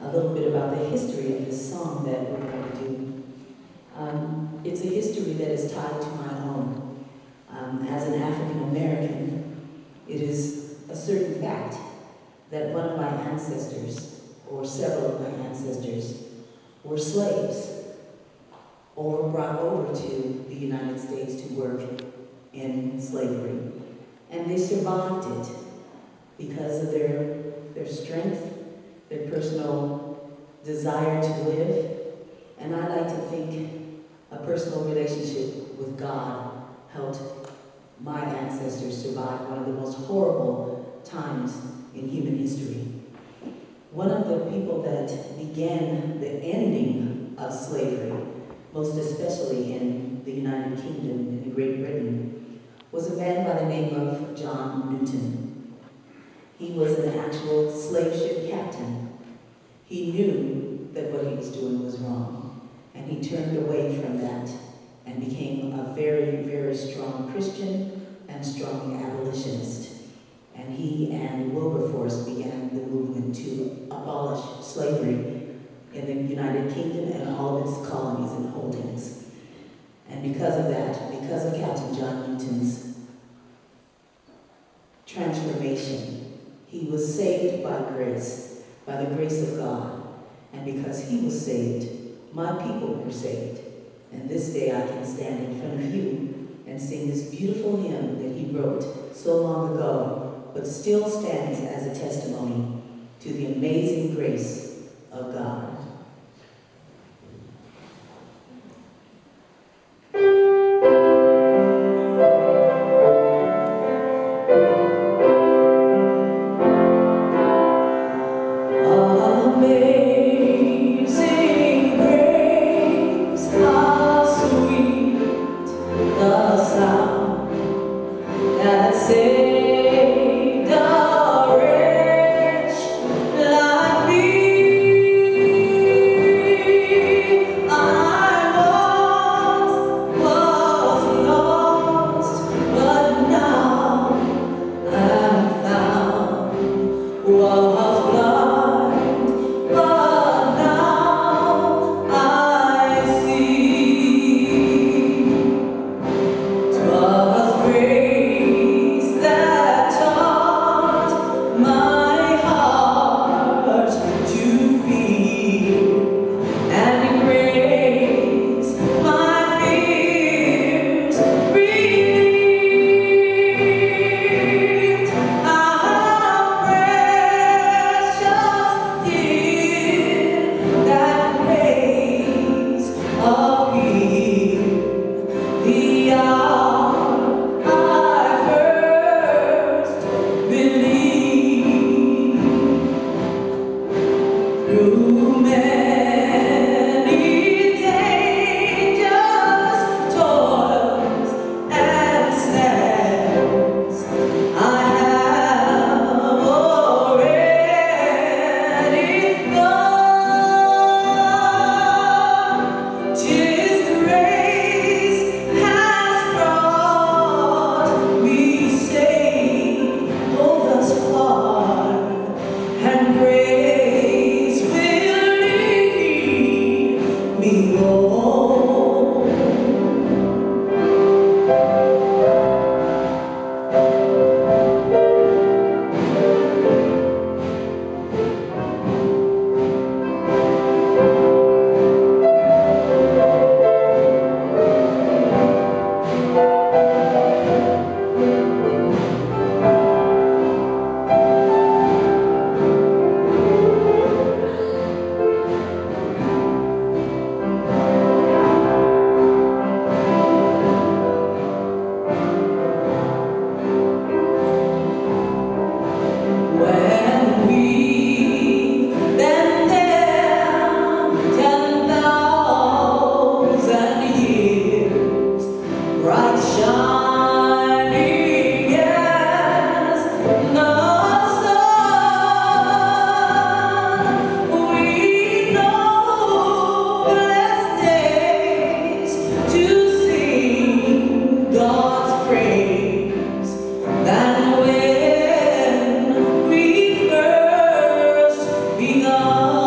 little bit about the history of this song that we're going to do. It's a history that is tied to my own. As an African American, it is a certain fact that one of my ancestors, or several of my ancestors, were slaves or brought over to the United States to work in slavery. And they survived it because of their strength, their personal desire to live, and I like to think a personal relationship with God helped my ancestors survive one of the most horrible times in human history. One of the people that began the ending of slavery, most especially in the United Kingdom, in Great Britain, was a man by the name of John Newton. He was an actual slave ship captain. He knew that what he was doing was wrong, and he turned away from that and became a very, very strong Christian and strong abolitionist. And he and Wilberforce began the movement to abolish slavery in the United Kingdom and all of its colonies and holdings. And because of that, because of Captain John Newton's transformation, he was saved by grace, by the grace of God. And because he was saved, my people were saved. And this day I can stand in front of you and sing this beautiful hymn that he wrote so long ago, but still stands as a testimony to the amazing grace of God. Amazing grace, how sweet the sound that saved a wretch like me. I was lost, but now I'm found. Was blind, but now I see. 'Twas grace that taught my heart to feel, and grace my fears relieved. How precious did that grace appear, the hour I first believed. Through many dangers, toils, and snares, I have already gone. 'Tis grace has brought me safe, oh, thus far, and grace will lead me home. When we've been there 10,000 years, bright shining as the sun, we know blessed days to sing God's praise than when we first begun.